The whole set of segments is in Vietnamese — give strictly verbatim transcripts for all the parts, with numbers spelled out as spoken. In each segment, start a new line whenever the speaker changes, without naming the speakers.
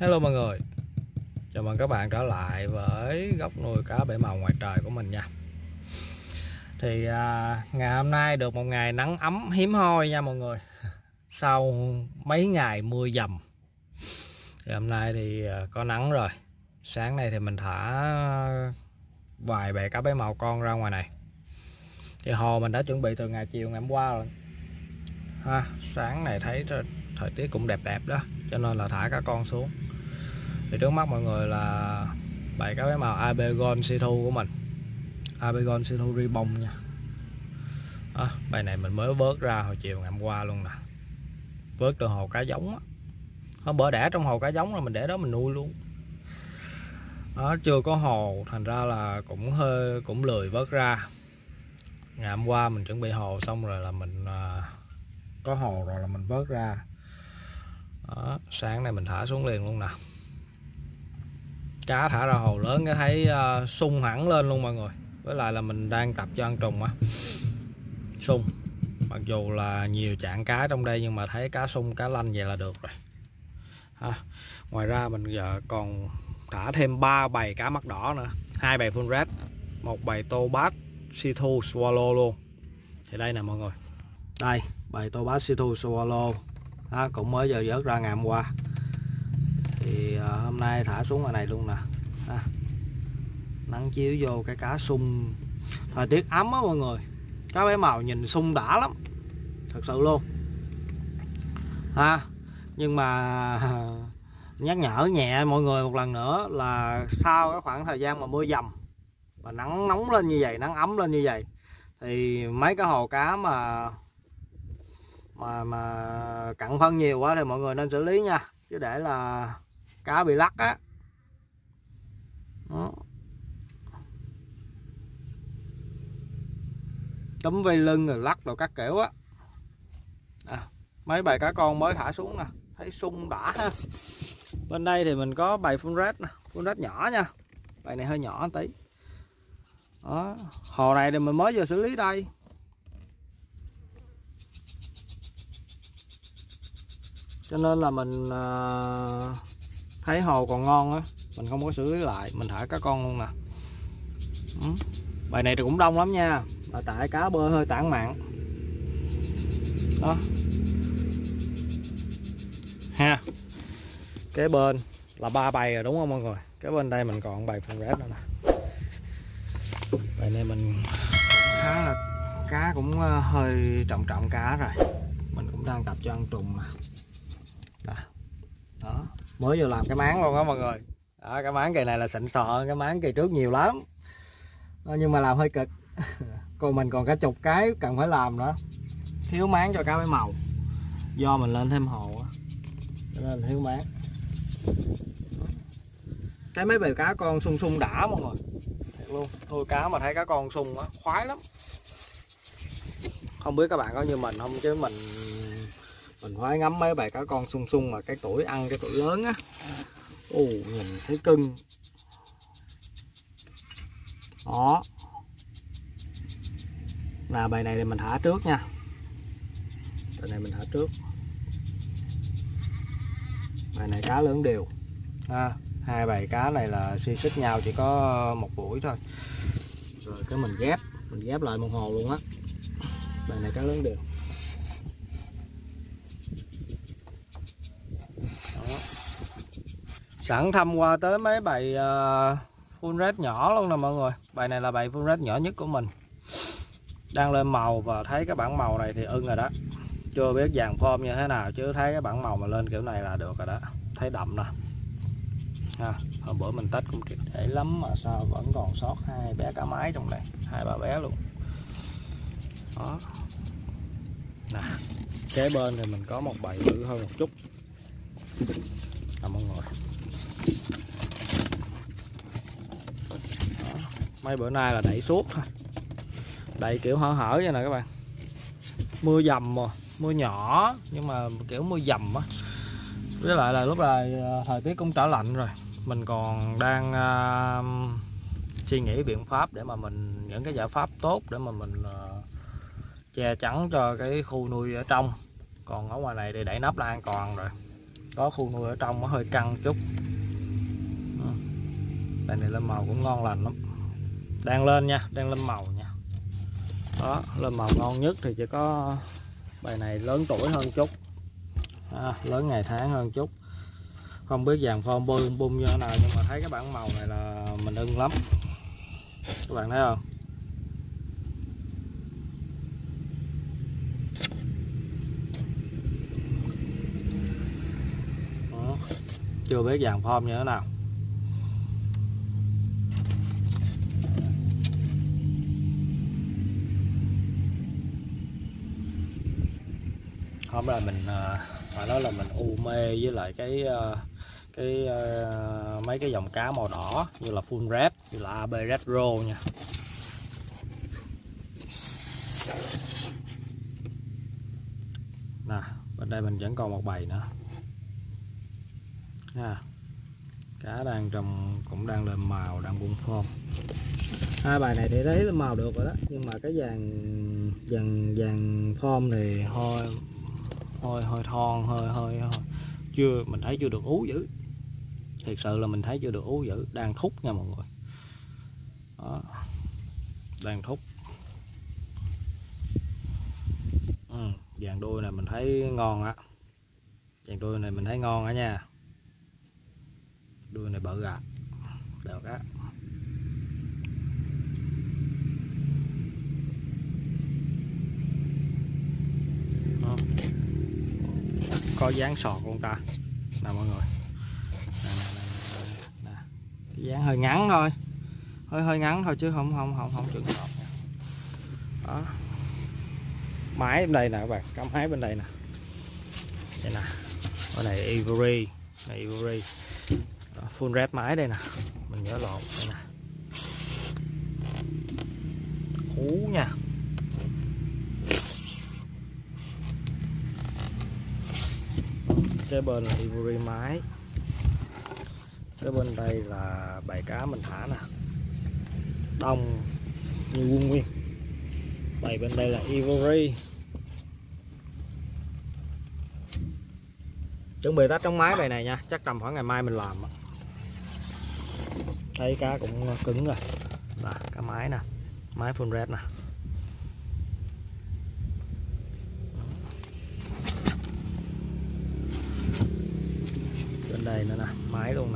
Hello mọi người, chào mừng các bạn trở lại với góc nuôi cá bảy màu ngoài trời của mình nha. Thì à, ngày hôm nay được một ngày nắng ấm hiếm hoi nha mọi người. Sau mấy ngày mưa dầm thì hôm nay thì à, có nắng rồi. Sáng nay thì mình thả vài bè cá bảy màu con ra ngoài này. Thì hồ mình đã chuẩn bị từ ngày chiều ngày hôm qua rồi ha. Sáng này thấy thời tiết cũng đẹp đẹp đó, cho nên là thả cá con xuống. Thì trước mắt mọi người là bầy cá bé màu Abegon Situ của mình, Abegon Situ Ribbon nha. Đó, bầy này mình mới vớt ra hồi chiều ngày hôm qua luôn nè, vớt từ hồ cá giống á. Nó bữa đẻ trong hồ cá giống rồi mình để đó mình nuôi luôn. Đó, chưa có hồ thành ra là cũng hơi cũng lười vớt ra. Ngày hôm qua mình chuẩn bị hồ xong rồi là mình uh, có hồ rồi là mình vớt ra. Đó, sáng nay mình thả xuống liền luôn nè. Cá thả ra hồ lớn cái thấy uh, sung hẳn lên luôn mọi người. Với lại là mình đang tập cho ăn trùng á, sung. Mặc dù là nhiều trạng cá trong đây nhưng mà thấy cá sung cá lanh vậy là được rồi ha. Ngoài ra mình giờ còn thả thêm ba bầy cá mắt đỏ nữa, hai bầy full red, một bầy tô bát Situ Swallow luôn. Thì đây nè mọi người, đây bầy tô bát Situ Swallow đó, cũng mới giờ vớt ra ngày hôm qua. Thì uh, hôm nay thả xuống ngoài này luôn nè à, nắng chiếu vô cái cá sung, thời tiết ấm á mọi người, cá bé màu nhìn sung đã lắm thật sự luôn ha. Nhưng mà uh, nhắc nhở nhẹ mọi người một lần nữa là sau cái khoảng thời gian mà mưa dầm và nắng nóng lên như vậy, nắng ấm lên như vậy, thì mấy cái hồ cá mà mà mà cặn phân nhiều quá thì mọi người nên xử lý nha, chứ để là cá bị lắc á. Túm vây lưng rồi lắc rồi các kiểu á. À, mấy bầy cá con mới thả xuống nè, thấy sung đã ha. Bên đây thì mình có bầy full red nè, full red nhỏ nha, bầy này hơi nhỏ tí. Đó, hồ này thì mình mới vừa xử lý đây. Cho nên là mình uh, thấy hồ còn ngon á, mình không có xử lý lại, mình thả cá con luôn nè. Ừ. Bài này thì cũng đông lắm nha, là tại cá bơi hơi tản mạn đó ha. Cái bên là ba bầy rồi đúng không mọi người, cái bên đây mình còn bầy full red nữa nè. Bài này mình khá là cá cũng hơi trọng trọng cá rồi, mình cũng đang tập cho ăn trùng nè. Đó. Đó, mới vừa làm cái máng luôn á mọi người. Đó, cái máng kỳ này là xịn sò hơn cái máng kỳ trước nhiều lắm. Đó, nhưng mà làm hơi cực. Còn mình còn cả chục cái cần phải làm nữa, thiếu máng cho cá bé màu, do mình lên thêm hồ á cho nên thiếu máng. Cái mấy bầy cá con sung sung đã mọi người, thiệt luôn. Nuôi cá mà thấy cá con sung á khoái lắm. Không biết các bạn có như mình không, chứ mình mình khoái ngắm mấy bầy cá con sung sung mà cái tuổi ăn cái tuổi lớn á. Ồ, nhìn thấy cưng đó. Là bầy này thì mình thả trước nha, bầy này mình thả trước. Bầy này cá lớn đều à, hai bầy cá này là suy xích nhau chỉ có một buổi thôi, rồi cái mình ghép mình ghép lại một hồ luôn á. Bầy này cá lớn đều đó. Sẵn thăm qua tới mấy bầy uh, full red nhỏ luôn nè mọi người. Bầy này là bầy full red nhỏ nhất của mình, đang lên màu và thấy cái bản màu này thì ưng rồi đó. Chưa biết vàng form như thế nào chứ thấy cái bản màu mà lên kiểu này là được rồi đó, thấy đậm nè ha. Hồi bữa mình tách cũng triệt để lắm mà sao vẫn còn sót hai bé cá mái trong đây, hai ba bé luôn đó nè. Kế bên thì mình có một bầy bự hơn một chút nè mọi người. Đó. Mấy bữa nay là đẩy suốt thôi, đẩy kiểu hở hở vậy nè các bạn. Mưa dầm mà, mưa nhỏ nhưng mà kiểu mưa dầm á, với lại là lúc này thời tiết cũng trở lạnh rồi, mình còn đang uh, suy nghĩ biện pháp để mà mình, những cái giải pháp tốt để mà mình uh, che chắn cho cái khu nuôi ở trong. Còn ở ngoài này thì đẩy nắp là an toàn rồi. có khu nuôi ở trong nó hơi căng chút. Bài này lên màu cũng ngon lành lắm, đang lên nha, đang lên màu nha. Đó, lên màu ngon nhất thì chỉ có bài này lớn tuổi hơn chút, à, lớn ngày tháng hơn chút. Không biết dàn form bung bung như thế nào, nhưng mà thấy cái bản màu này là mình ưng lắm, các bạn thấy không? Đó. Chưa biết dàn form như thế nào. Hôm nay mình phải nói là mình u mê với lại cái cái mấy cái dòng cá màu đỏ như là full red, như là a bê retro nha. Nè, bên đây mình vẫn còn một bầy nữa nha. Cá đang trong cũng đang lên màu, đang bung form. Hai bài này thì thấy màu được rồi đó, nhưng mà cái dàn dàn dàn form thì hơi hơi hơi thon, hơi hơi hơi chưa, mình thấy chưa được ú dữ. Thiệt sự là mình thấy chưa được ú dữ, đang thúc nha mọi người. Đó, đang thúc. Ừ, dàn đuôi này mình thấy ngon á, dàn đuôi này mình thấy ngon á nha. Đuôi này bự à, được á. Đó, có dáng sọt con ta nè mọi người. Nè, nè, nè, nè. Cái dáng hơi ngắn thôi, hơi hơi ngắn thôi chứ không không không không chuẩn sọt nha. Đó, máy bên đây nè các bạn, cắm máy bên đây nè, đây nè, cái này Ivory, này Ivory. Đó, full red máy đây nè, mình nhớ lộn đây nè, hú nha. Cái bên là Ivory máy, cái bên đây là bầy cá mình thả nè, đông như quân nguyên. Bầy bên đây là Ivory. Chuẩn bị tách trống máy bầy này nha, chắc tầm khoảng ngày mai mình làm. Thấy cá cũng cứng rồi, là cá máy nè, máy full red nè. Bên đây nữa nè, máy luôn nè.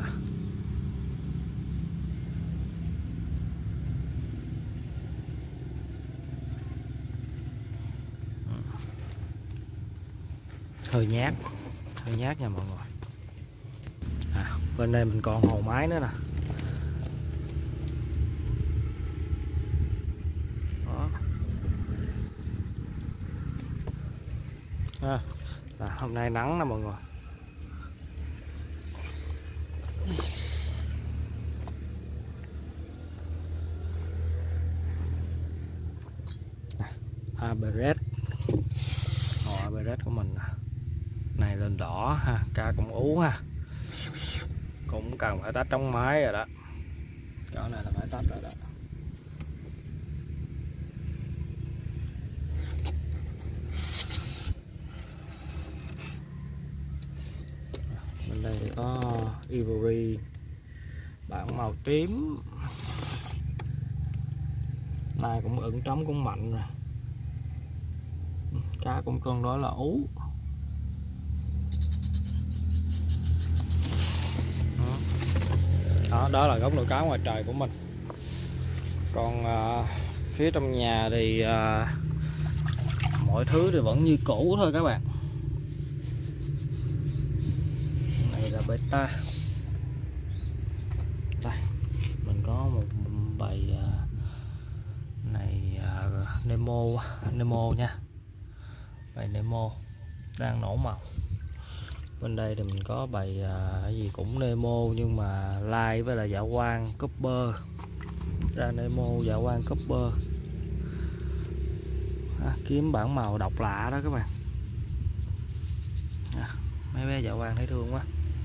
Hơi nhát, hơi nhát nha mọi người. À, bên đây mình còn hồ máy nữa nè. Đó. À, là hôm nay nắng nè mọi người. a bê red, hồ a bê red của mình nè. Này lên đỏ ha, cá cũng ú ha, cũng cần phải tách trống máy rồi đó, chỗ này là phải tách rồi đó. Bên đây thì có Ivory bản màu tím, này cũng ửng trống cũng mạnh rồi, cá cũng con đó là ú. Đó, đó là góc nuôi cá ngoài trời của mình. Còn uh, phía trong nhà thì uh, mọi thứ thì vẫn như cũ thôi các bạn. Này là beta. Đây, mình có một bầy uh, này uh, Nemo, Nemo nha, bầy Nemo đang nổ màu. Bên đây thì mình có bầy à, cái gì cũng Nemo nhưng mà lai với là dạ quang copper, ra Nemo dạ quang copper. À, kiếm bản màu độc lạ đó các bạn. À, mấy bé dạ quang thấy thương quá.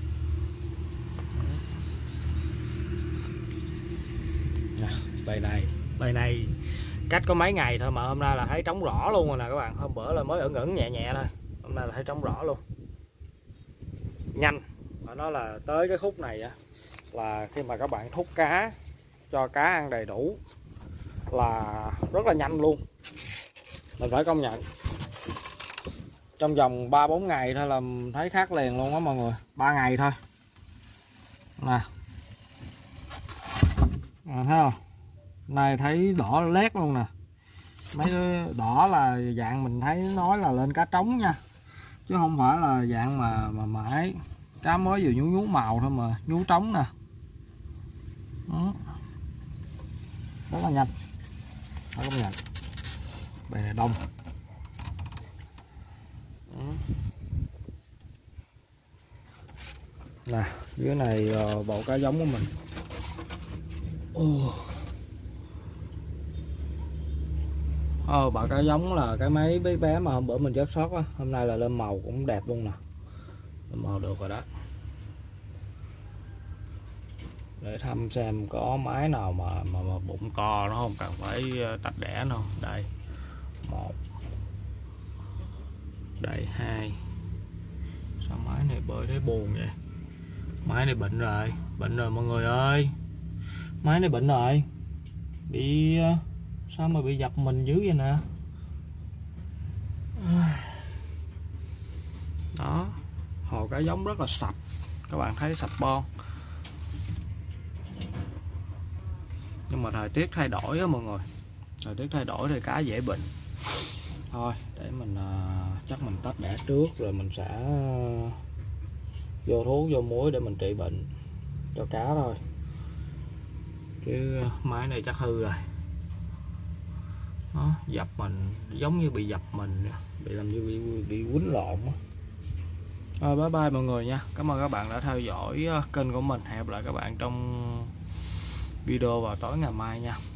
À, bầy này bầy này cách có mấy ngày thôi mà hôm nay là thấy trống rõ luôn rồi nè các bạn. Hôm bữa là mới ẩn ẩn nhẹ nhẹ thôi, hôm nay là thấy trống rõ luôn. nhanh. Phải nói là tới cái khúc này á, là khi mà các bạn thúc cá cho cá ăn đầy đủ là rất là nhanh luôn. Mình phải công nhận, trong vòng ba bốn ngày thôi là thấy khác liền luôn á mọi người. Ba ngày thôi nè, à, thấy không, này thấy đỏ lét luôn nè. Mấy cái đỏ là dạng mình thấy nói là lên cá trống nha, chứ không phải là dạng mà mà mãi cá mới vừa nhú nhú màu thôi mà nhú trống nè. Đó. Rất là nhanh, phải công nhận. Bè này đông. Đó. Nè, dưới này bộ cá giống của mình. Ờ, bà cá giống là cái mấy bé bé mà hôm bữa mình vớt sót á, hôm nay là lên màu cũng đẹp luôn nè. Lên màu được rồi đó. Để thăm xem có máy nào mà mà, mà bụng to nó không cần phải tách đẻ đâu. Đây một, đây hai. Sao máy này bơi thấy buồn vậy? Máy này bệnh rồi, bệnh rồi mọi người ơi. Máy này bệnh rồi, bị sao mà bị dập mình dữ vậy nè. Đó, hồ cá giống rất là sạch, các bạn thấy sạch bon. Nhưng mà thời tiết thay đổi á mọi người, thời tiết thay đổi thì cá dễ bệnh. Thôi để mình chắc mình tách đẻ trước rồi mình sẽ vô thuốc vô muối để mình trị bệnh cho cá thôi, chứ máy này chắc hư rồi. Đó, dập mình giống như bị dập mình, bị làm như bị bị quýnh lộn. Rồi bye bye mọi người nha, cảm ơn các bạn đã theo dõi kênh của mình. Hẹn gặp lại các bạn trong video vào tối ngày mai nha.